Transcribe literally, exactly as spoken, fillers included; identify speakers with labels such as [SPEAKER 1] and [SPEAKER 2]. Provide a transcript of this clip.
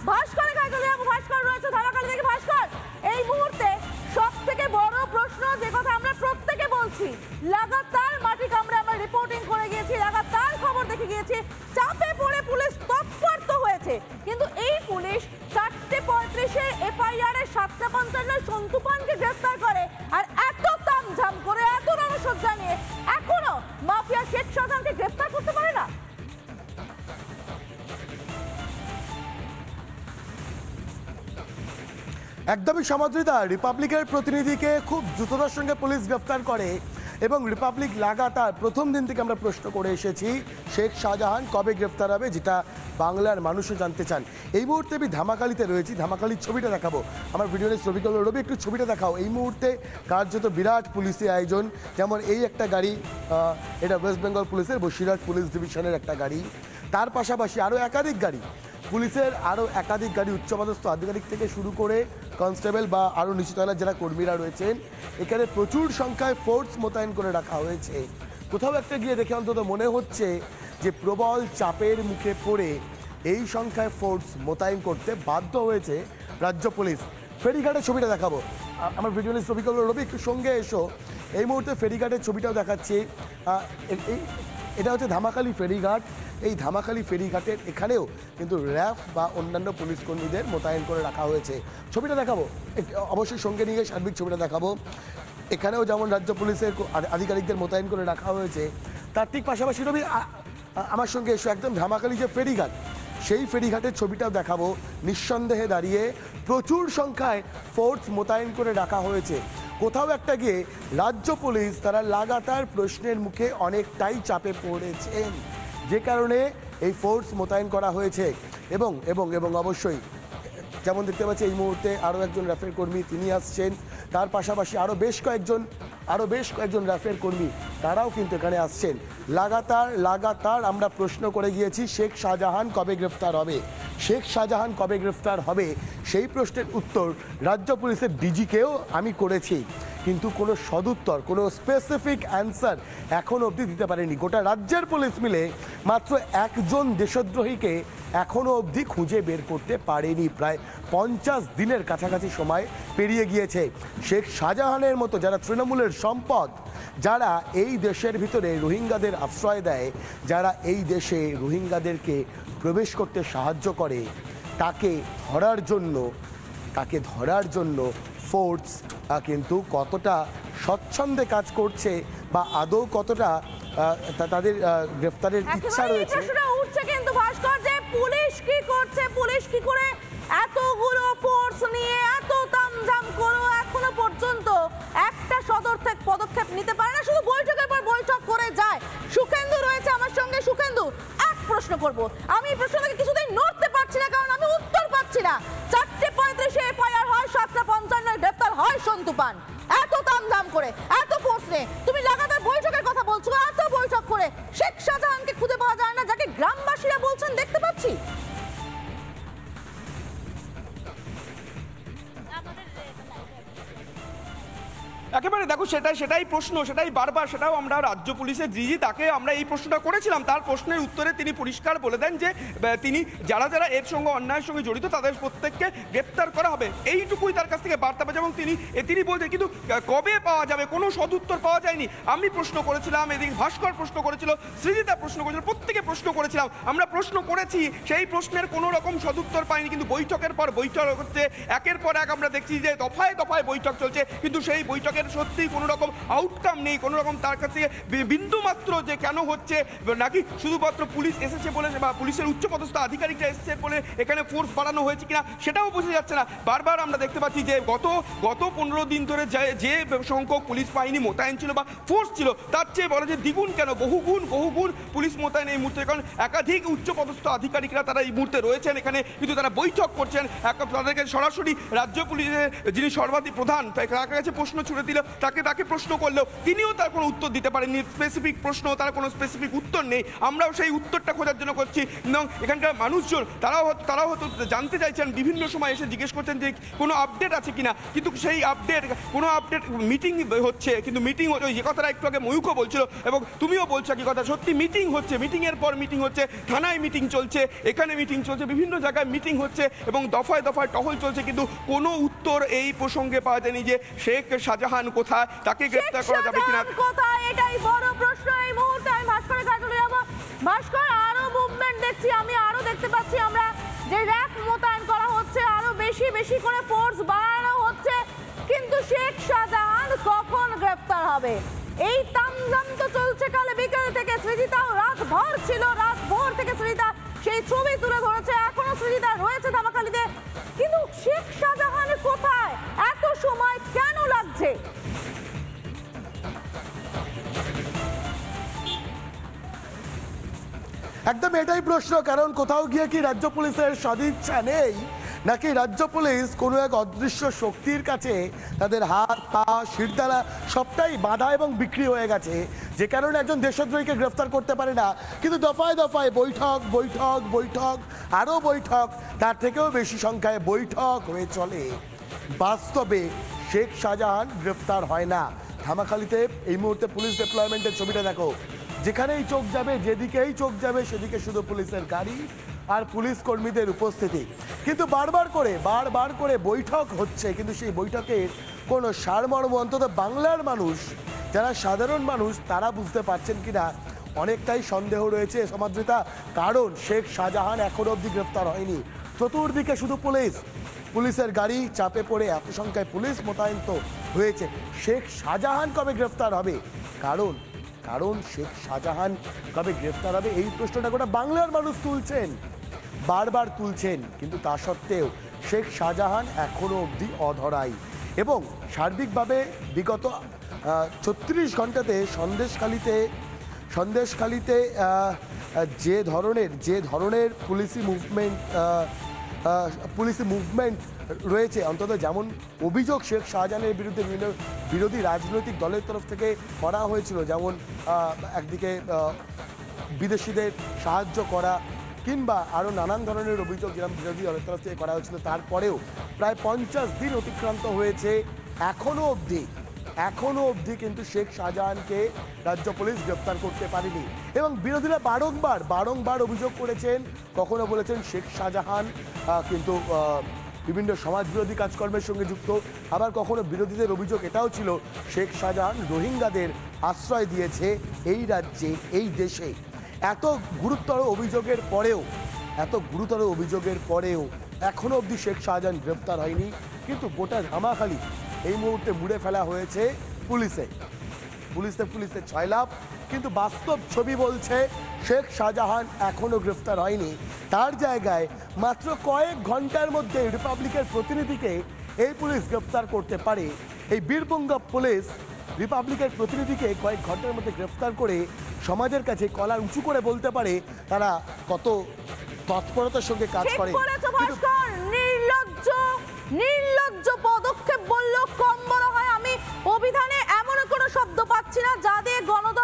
[SPEAKER 1] ভাস্করের কাছে চলে যাবো। ভাস্কর রয়েছে ধামাকালি থেকে। ভাস্কর, এই মুহূর্তে সব থেকে বড় প্রশ্ন যে কথা আমরা প্রত্যেকে বলছি, লাগাতার মাটি কামড়ে আমরা রিপোর্টিং করে গিয়েছি, লাগাতার খবর দেখে গিয়েছি, চাপে পড়ে পুলিশ তৎপর তো হয়েছে, কিন্তু এই পুলিশ চারটে পঁয়ত্রিশের এফআইআর এর সাতটা পঞ্চান্ন সন্তু পানকে গ্রেফতার করে আর এত তামঝাম করে এত রণসজ্জা নিয়ে এখনো মাফিয়া শেখ শাহজাহানকে গ্রেফতার করতে পারে না।
[SPEAKER 2] একদমই সমাদৃতা। রিপাবলিকের প্রতিনিধিকে খুব দ্রুততার সঙ্গে পুলিশ গ্রেফতার করে এবং রিপাবলিক লাগাতার প্রথম দিন থেকে আমরা প্রশ্ন করে এসেছি শেখ শাহজাহান কবে গ্রেফতার হবে, যেটা বাংলার মানুষও জানতে চান। এই মুহূর্তে আমি ধামাকালিতে রয়েছি, ধামাকালির ছবিটা দেখাবো। আমার ভিডিওর ছবি করলো রবি, একটু ছবিটা দেখাও। এই মুহূর্তে কার্যত বিরাট পুলিশি আয়োজন, যেমন এই একটা গাড়ি, এটা ওয়েস্ট বেঙ্গল পুলিশের বসিরহাট পুলিশ ডিভিশনের একটা গাড়ি, তার পাশাপাশি আরও একাধিক গাড়ি পুলিশের, আরও একাধিক গাড়ি উচ্চপদস্থ আধিকারিক থেকে শুরু করে কনস্টেবল বা আরও নিচুতলার যারা কর্মীরা রয়েছেন, এখানে প্রচুর সংখ্যায় ফোর্স মোতায়েন করে রাখা হয়েছে। কোথাও একটা গিয়ে দেখে অন্তত মনে হচ্ছে যে প্রবল চাপের মুখে পড়ে এই সংখ্যায় ফোর্স মোতায়েন করতে বাধ্য হয়েছে রাজ্য পুলিশ। ফেরিঘাটের ছবিটা দেখাবো। আমার ভিডিও ছবি করলো রবি, একটু সঙ্গে এসো। এই মুহূর্তে ফেরিঘাটের ছবিটাও দেখাচ্ছি। এই এটা হচ্ছে ধামাকালি ফেরিঘাট। এই ধামাকালি ফেরিঘাটের এখানেও কিন্তু র্যাফ বা অন্যান্য পুলিশ কর্মীদের মোতায়েন করে রাখা হয়েছে। ছবিটা দেখাবো, অবশ্যই সঙ্গে নিয়ে সার্বিক ছবিটা দেখাবো। এখানেও যেমন রাজ্য পুলিশের আধিকারিকদের মোতায়েন করে রাখা হয়েছে, তার ঠিক পাশাপাশি রবি আমার সঙ্গে এসো। একদম ধামাকালি যে ফেরিঘাট, সেই ফেরিঘাটের ছবিটাও দেখাবো। নিঃসন্দেহে দাঁড়িয়ে প্রচুর সংখ্যায় ফোর্স মোতায়েন করে রাখা হয়েছে। কোথাও একটা গিয়ে রাজ্য পুলিশ তারা লাগাতার প্রশ্নের মুখে অনেকটাই চাপে পড়েছেন, যে কারণে এই ফোর্স মোতায়েন করা হয়েছে। এবং এবং এবং অবশ্যই যেমন দেখতে পাচ্ছি এই মুহূর্তে আরও একজন র্যাফের কর্মী তিনি আসছেন, তার পাশাপাশি আরও বেশ কয়েকজন আরও বেশ কয়েকজন র্যাফের কর্মী তারাও কিন্তু এখানে আসছেন। লাগাতার লাগাতার আমরা প্রশ্ন করে গিয়েছি শেখ শাহজাহান কবে গ্রেফতার হবে, শেখ শাহজাহান কবে গ্রেফতার হবে, সেই প্রশ্নের উত্তর রাজ্য পুলিশের ডিজিকেও আমি করেছি, কিন্তু কোনো সদুত্তর, কোনো স্পেসিফিক অ্যান্সার এখনও অবধি দিতে পারেনি। গোটা রাজ্যের পুলিশ মিলে মাত্র একজন দেশদ্রোহীকে এখনও অবধি খুঁজে বের করতে পারেনি। প্রায় পঞ্চাশ দিনের কাছাকাছি সময় পেরিয়ে গিয়েছে। শেখ শাহজাহানের মতো যারা তৃণমূলের সম্পদ, যারা এই দেশের ভিতরে রোহিঙ্গাদের আশ্রয় দেয়, যারা এই দেশে রোহিঙ্গাদেরকে প্রবেশ করতে সাহায্য করে, তাকে ধরার জন্য তাকে ধরার জন্য ফোর্স কিন্তু কতটা স্বচ্ছন্দে কাজ করছে বা আদৌ কতটা তাদের গ্রেফতারের ইচ্ছা রয়েছে।
[SPEAKER 1] উঠছে কিন্তু ভাস্কর, যে পুলিশ কি করছে, পুলিশ কি করে এতগুলো ফোর্স নিয়ে এত তামঝাম করে এখনো পর্যন্ত একটা সদর্থক পদক্ষেপ নিতে পারে না, শুধু বৈঠকের পর বৈঠক করে যায়। সুখেন্দু রয়েছে আমার সঙ্গে। সুখেন্দু, এক প্রশ্ন করব, আমি এই প্রশ্ন থেকে কিছুতেই নড়তে পারছি না, কারণ আমি উত্তর পাচ্ছি না। চারটে পঁয়ত্রিশে এফআইআর হয়, সাতটা পঞ্চান্ন গ্রেফতার হয় সন্তু পান, এত তামঝাম করে এত ফোর্স নিয়ে তুমি লাগাতার বৈঠকের কথা বলছো, এত বৈঠক করে শেখ শাহজাহানকে খুঁজে পাওয়া যায় না, যাকে গ্রামবাসীরা বলছেন দেখতে পাচ্ছি।
[SPEAKER 3] একেবারে দেখো, সেটাই সেটাই প্রশ্ন, সেটাই বারবার, সেটাও আমরা রাজ্য পুলিশের ডিজি তাকে আমরা এই প্রশ্নটা করেছিলাম। তার প্রশ্নের উত্তরে তিনি পরিষ্কার বলে দেন যে তিনি যারা যারা এর সঙ্গে অন্যায়ের সঙ্গে জড়িত তাদের প্রত্যেককে গ্রেপ্তার করা হবে, এইটুকুই তার কাছ থেকে বার্তা পাওয়া। এবং তিনি তিনি বলছেন, কিন্তু কবে পাওয়া যাবে কোনো সদুত্তর পাওয়া যায়নি। আমি প্রশ্ন করেছিলাম, এদিকে ভাস্কর প্রশ্ন করেছিল, সৃজিতা প্রশ্ন করেছিল, প্রত্যেকে প্রশ্ন করেছিলাম, আমরা প্রশ্ন করেছি, সেই প্রশ্নের কোনো রকম সদুত্তর পাইনি। কিন্তু বৈঠকের পর বৈঠক হচ্ছে, একের পর এক আমরা দেখছি যে দফায় দফায় বৈঠক চলছে, কিন্তু সেই বৈঠকের সত্যি কোনো রকম আউটকাম নেই, কোনো রকম তার কাছে বিন্দু মাত্র যে কেন হচ্ছে, নাকি শুধুমাত্র পুলিশ এসেছে বলে বা পুলিশের উচ্চপদস্থ আধিকারিকরা এসেছে বলে এখানে ফোর্স বাড়ানো হয়েছে কিনা সেটাও বোঝা যাচ্ছে না। বারবার আমরা দেখতে পাচ্ছি যে গত গত পনেরো দিন ধরে যে সংখ্যক পুলিশ বাহিনী মোতায়েন ছিল বা ফোর্স ছিল, তার চেয়ে বলা যে দ্বিগুণ কেন বহুগুণ বহুগুণ পুলিশ মোতায়েন এই মুহূর্তে, কারণ একাধিক উচ্চপদস্থ আধিকারিকরা তারা এই মুহূর্তে রয়েছেন এখানে, কিন্তু তারা বৈঠক করছেন। তাদেরকে সরাসরি রাজ্য পুলিশের যিনি সর্বাধিক প্রধান তার কাছে প্রশ্ন ছুড়ে দিল, তাকে তাকে প্রশ্ন করলেও তিনিও তার কোনো উত্তর দিতে পারেননি। স্পেসিফিক প্রশ্ন, তার কোনো স্পেসিফিক উত্তর নেই। আমরাও সেই উত্তরটা খোঁজার জন্য করছি এবং এখানকার মানুষজন তারাও হয়তো তারাও হয়তো জানতে চাইছেন, বিভিন্ন সময় এসে জিজ্ঞেস করছেন যে কোনো আপডেট আছে কিনা, কিন্তু সেই আপডেট কোনো আপডেট মিটিং হচ্ছে, কিন্তু মিটিং ওই যে কথাটা একটু আগে ময়ূখও বলছিল এবং তুমিও বলছো কি কথা, সত্যি মিটিং হচ্ছে, মিটিংয়ের পর মিটিং হচ্ছে, থানায় মিটিং চলছে, এখানে মিটিং চলছে, বিভিন্ন জায়গায় মিটিং হচ্ছে এবং দফায় দফায় টহল চলছে, কিন্তু কোনো উত্তর এই প্রসঙ্গে পাওয়া যায়নি যে শেখ শাহজাহান কোথায়, তাকে গ্রেফতার করা যাবে কিনা
[SPEAKER 1] কোথায়, এটাই বড় প্রশ্ন এই মুহূর্তে। আমি ভাস্করের কাছে চলে যাবো। ভাস্কর, আরো মুভমেন্ট দেখছি আমি, আরো দেখতে পাচ্ছি আমরা যে র্যাফ মোতায়েন করা হচ্ছে, আরো বেশি বেশি করে ফোর্স বাড়ানো হচ্ছে, কিন্তু শেখ শাহজাহান কখন গ্রেফতার হবে? এই তামজাম তো চলছে কালে বিকেল থেকে। সৃজিতাও রাত ভর ছিল, রাত ভোর থেকে সৃজিতা সেই ছবি তুলে ধরেছে, এখনো সৃজিতা রয়েছে ধামাখালিতে, কিন্তু শেখ শাহজাহান কোথায়? এত সময় কেন লাগছে?
[SPEAKER 2] একদম এটাই প্রশ্ন, কারণ কোথাও গিয়ে কি রাজ্য পুলিশের সদিচ্ছা নেই, নাকি রাজ্য পুলিশ কোনো এক অদৃশ্য শক্তির কাছে তাদের হাত পা শিরদাঁড়া সবটাই বাধা এবং বিক্রি হয়ে গেছে, যে কারণে একজন দেশদ্রোহীকে গ্রেফতার করতে পারে না, কিন্তু দফায় দফায় বৈঠক বৈঠক বৈঠক আরও বৈঠক, তার থেকেও বেশি সংখ্যায় বৈঠক হয়ে চলে, বাস্তবে শেখ শাহজাহান গ্রেফতার হয় না। ধামাখালিতে এই মুহূর্তে পুলিশ ডিপ্লয়মেন্টের ছবিটা দেখো, যেখানেই চোখ যাবে, যেদিকেই চোখ যাবে সেদিকে শুধু পুলিশের গাড়ি আর পুলিশ কর্মীদের উপস্থিতি, কিন্তু বারবার করে বারবার করে বৈঠক হচ্ছে, কিন্তু সেই বৈঠকের কোনো সারমর্ম অন্তত বাংলার মানুষ, যারা সাধারণ মানুষ, তারা বুঝতে পারছেন কিনা অনেকটাই সন্দেহ রয়েছে সমাদৃতা। কারণ শেখ শাহজাহান এখনো অবধি গ্রেফতার হয়নি, চতুর্দিকে শুধু পুলিশ, পুলিশের গাড়ি চাপে পড়ে এত সংখ্যায় পুলিশ মোতায়েন তো হয়েছে। শেখ শাহজাহান কবে গ্রেফতার হবে? কারণ কারণ শেখ শাহজাহান কবে গ্রেফতার হবে এই প্রশ্নটা গোটা বাংলার মানুষ তুলছেন, বারবার তুলছেন, কিন্তু তা সত্ত্বেও শেখ শাহজাহান এখনো অবধি অধরাই। এবং সার্বিকভাবে বিগত ছত্রিশ ঘন্টাতে সন্দেশখালিতে সন্দেশখালিতে যে ধরনের যে ধরনের পুলিশি মুভমেন্ট পুলিশি মুভমেন্ট রয়েছে, অন্তত যেমন অভিযোগ শেখ শাহজাহানের বিরুদ্ধে বিভিন্ন বিরোধী রাজনৈতিক দলের তরফ থেকে করা হয়েছিল, যেমন একদিকে বিদেশিদের সাহায্য করা কিংবা আরও নানান ধরনের অভিযোগ যেরকম বিরোধী দলের তরফ থেকে করা হয়েছিল, তারপরেও প্রায় পঞ্চাশ দিন অতিক্রান্ত হয়েছে, এখনও অবধি এখনও অবধি কিন্তু শেখ শাহজাহানকে রাজ্য পুলিশ গ্রেপ্তার করতে পারেনি। এবং বিরোধীরা বারংবার বারংবার অভিযোগ করেছেন, কখনো বলেছেন শেখ শাহজাহান কিন্তু বিভিন্ন সমাজবিরোধী কাজকর্মের সঙ্গে যুক্ত, আবার কখনো বিরোধীদের অভিযোগ এটাও ছিল শেখ শাহজাহান রোহিঙ্গাদের আশ্রয় দিয়েছে এই রাজ্যে, এই দেশে। এত গুরুতর অভিযোগের পরেও এত গুরুতর অভিযোগের পরেও এখনও অবধি শেখ শাহজাহান গ্রেপ্তার হয়নি, কিন্তু গোটা ধামাখালি এই মুহূর্তে মুড়ে ফেলা হয়েছে পুলিশে পুলিশে পুলিশে ছয় লাভ, কিন্তু বাস্তব ছবি বলছে শেখ শাহজাহান এখনও গ্রেফতার হয়নি। তার জায়গায় মাত্র কয়েক ঘন্টার মধ্যে রিপাবলিকের প্রতিনিধিকে এই পুলিশ গ্রেফতার করতে পারে। এই বীরভূঙ্গা পুলিশ রিপাবলিকের প্রতিনিধিকে কয়েক ঘন্টার মধ্যে গ্রেফতার করে সমাজের কাছে কলার উঁচু করে বলতে পারে তারা কত তৎপরতার সঙ্গে কাজ করে।
[SPEAKER 1] নির্লজ্জ নির্লজ্জ পদক্ষেপ বললেও কম বলা হয়। আমি অভিধানে এমন কোনো শব্দ পাচ্ছি না যা দিয়ে গণতন্ত্র